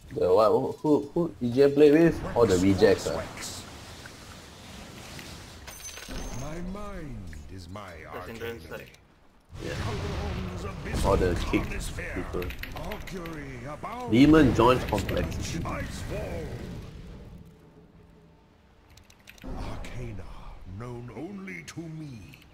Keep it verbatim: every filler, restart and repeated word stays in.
The what? Who who E J play with? All the rejects. Uh. My mind is my That's arcane. Syndran's like Yeah. All the kick people. Augury about Demon joins complexity. Icefall. Arcana known only to me.